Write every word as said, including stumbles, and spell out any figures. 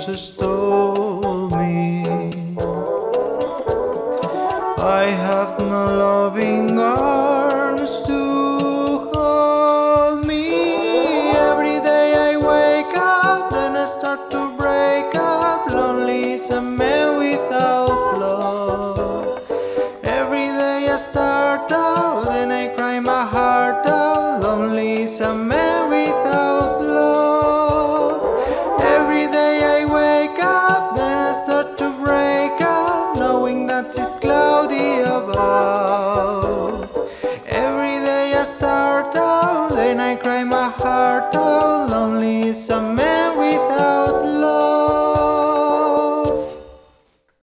roses told me I have no loving arms to hold me. Every day I wake up, then I start to break up. Lonely is a man without love. Every day I start out, then I cry my heart out. Lonely is a man without love. Every day I wake up, then I start to break up, knowing that it's cloudy above.